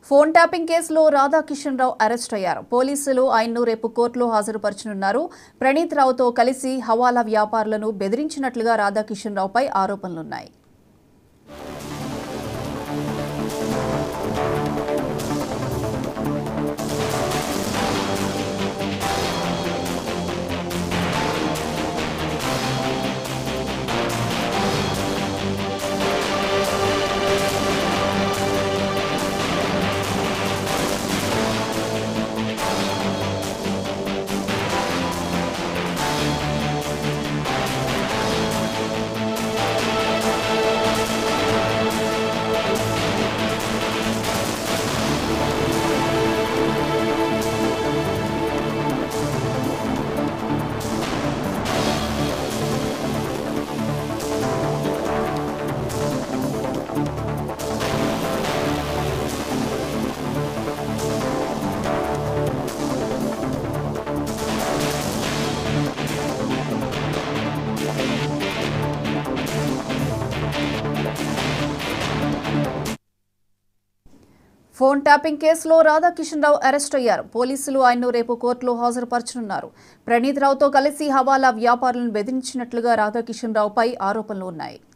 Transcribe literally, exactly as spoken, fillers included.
Phone tapping కేసులో రాధాకిషన్ రావు arrest అయ్యారు. పోలీసులు ఆయన్ను రేపు కోర్టులో హాజరుపరచనున్నారు. ప్రణీత్ రావుతో కలిసి హవాలా వ్యాపారులను బెదిరించినట్లుగా రాధాకిషన్ రావుపై ఆరోపణలున్నాయి. ఫోన్ ట్యాపింగ్ కేసులో రాధాకిషన్ రావు అరెస్ట్ అయ్యారు. పోలీసులు ఆయన్ను రేపు కోర్టులో హాజరుపరచనున్నారు. ప్రణీత్ రావుతో కలిసి హవాలా వ్యాపారులను బెదిరించినట్లుగా రాధాకిషన్ రావుపై ఆరోపణలు ఉన్నాయి.